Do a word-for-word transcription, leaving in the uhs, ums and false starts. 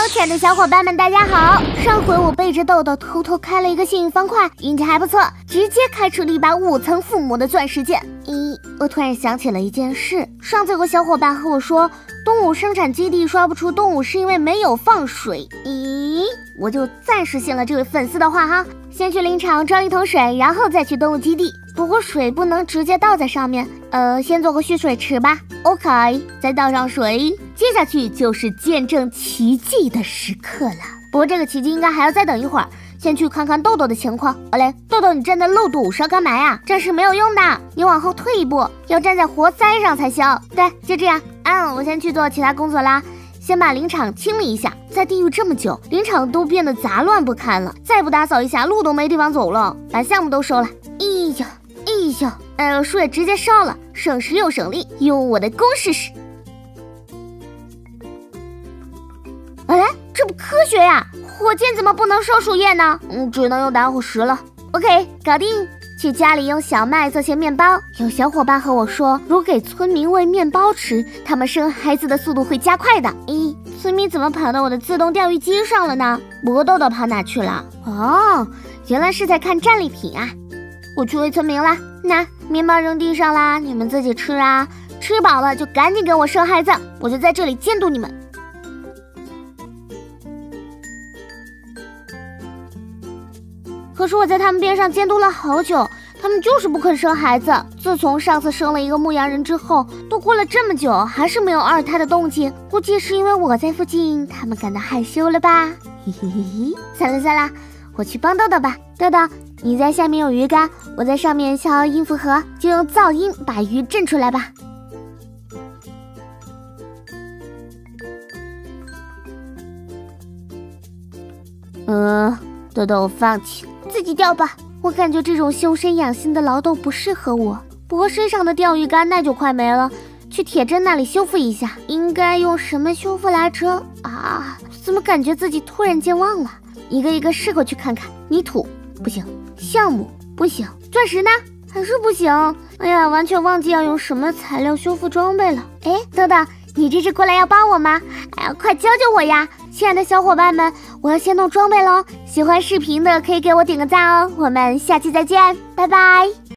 亲爱的小伙伴们，大家好！上回我背着豆豆偷偷开了一个幸运方块，运气还不错，直接开出了一把五层附魔的钻石剑。咦，我突然想起了一件事，上次有个小伙伴和我说，动物生产基地刷不出动物是因为没有放水。咦，我就暂时信了这位粉丝的话哈，先去林场装一桶水，然后再去动物基地。不过水不能直接倒在上面，呃，先做个蓄水池吧。OK， 再倒上水，接下去就是见证奇迹的时刻了。不过这个奇迹应该还要再等一会儿，先去看看豆豆的情况。好嘞，豆豆，你站在漏斗上干嘛呀？这是没有用的，你往后退一步，要站在活塞上才行。对，就这样。嗯，我先去做其他工作啦。先把林场清理一下，在地狱这么久，林场都变得杂乱不堪了，再不打扫一下，路都没地方走了。把项目都收了。哎呀，哎呀，呃，树也直接烧了，省时又省力，用我的弓试试。哎，这不科学呀！火箭怎么不能烧树叶呢？嗯，只能用打火石了。OK， 搞定。去家里用小麦做些面包。有小伙伴和我说，如给村民喂面包吃，他们生孩子的速度会加快的。咦，村民怎么跑到我的自动钓鱼机上了呢？不豆豆跑哪去了？哦，原来是在看战利品啊！我去喂村民啦。那面包扔地上啦，你们自己吃啊。吃饱了就赶紧给我生孩子，我就在这里监督你们。可是我在他们边上监督了好久，他们就是不肯生孩子。自从上次生了一个牧羊人之后，都过了这么久，还是没有二胎的动静。估计是因为我在附近，他们感到害羞了吧？嘿嘿嘿嘿，算了算了，我去帮豆豆吧。豆豆，你在下面有鱼竿，我在上面敲音符盒，就用噪音把鱼震出来吧。嗯，豆豆，我放弃了。自己钓吧，我感觉这种修身养性的劳动不适合我。不过身上的钓鱼竿那就快没了，去铁针那里修复一下。应该用什么修复来着？啊，怎么感觉自己突然间忘了？一个一个试过去看看。泥土不行，橡木不行，钻石呢？还是不行。哎呀，完全忘记要用什么材料修复装备了。哎，豆豆，你这是过来要帮我吗？哎呀，快教教我呀！亲爱的小伙伴们，我要先弄装备喽！喜欢视频的可以给我点个赞哦，我们下期再见，拜拜。